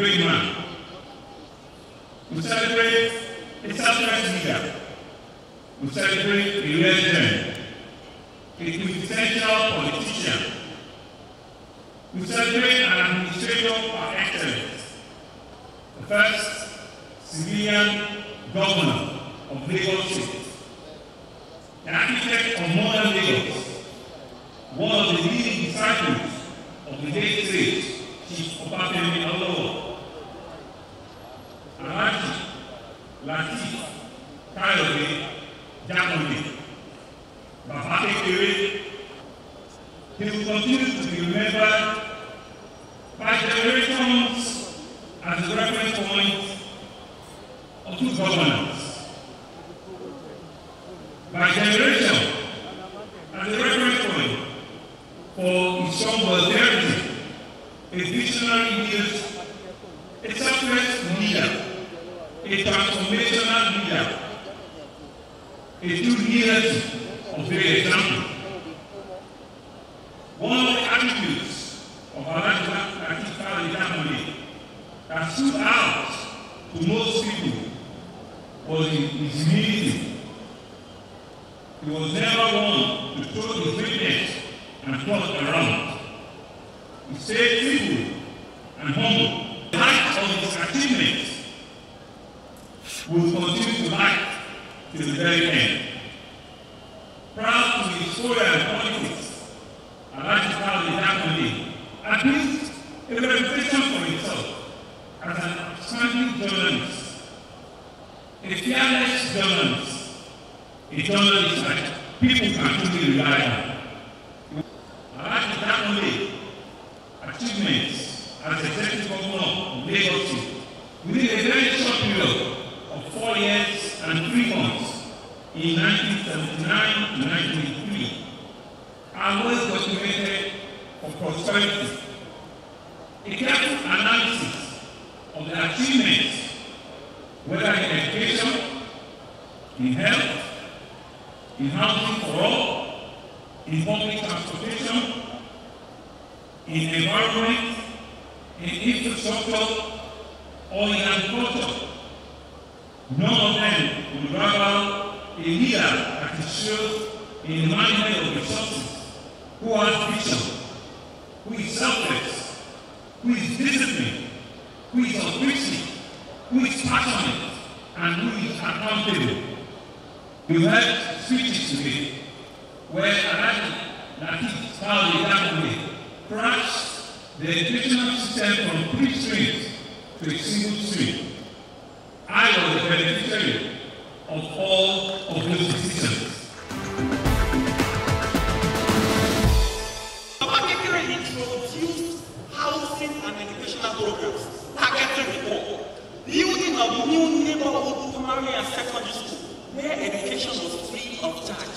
great man. We celebrate a selfless leader. We celebrate a legend, a quintessential politician. We celebrate an administrator par excellence, the first civilian governor of Lagos State, the architect of modern Lagos, one of the leading disciples of the late great Chief Obafemi Awolowo, Alhaji Lateef Kayode Jakonde, Baba Kekere. He will continue to be remembered by generations as a reference point of good governance, by generation as a reference point for his strong solidarity, a visionary leader, a selfless leader, a transformational leader, a true leader of great example. One of the attributes of Alhaji Lateef Kayode Jakonde that stood out to most people was his humility. He was never one to throw his greatness and talk around. He stayed simple and humble. The height of his achievements will continue to light till the very end. Proud to his story and politics, Alhaji Kayode Jakonde at least a reputation for himself as an outstanding journalist, a fearless journalist, a journalist that people can truly rely on. Alhaji Jakonde achievements as executive governor of Lagos State within a very short period of 4 years and 3 months in 1979 to 1983 are well documented for prosperity. A careful analysis of the achievements, whether in education, in health, in housing for all, in public transportation, in environment, in infrastructure, or in agriculture. None of them would rival a leader that is sure in the management of resources, who has vision, who is selfless, who is disciplined, who is ambitious, who is passionate, and who is accountable. We heard speeches today where Alhaji Lateef Kayode Jakonde crashed the educational system from 3 streams to a single stream. I was the beneficiary of all of those decisions. Baba Kekere introduced housing and educational programs targeting the poor, building of new neighborhood primary and secondary school where education was free of charge.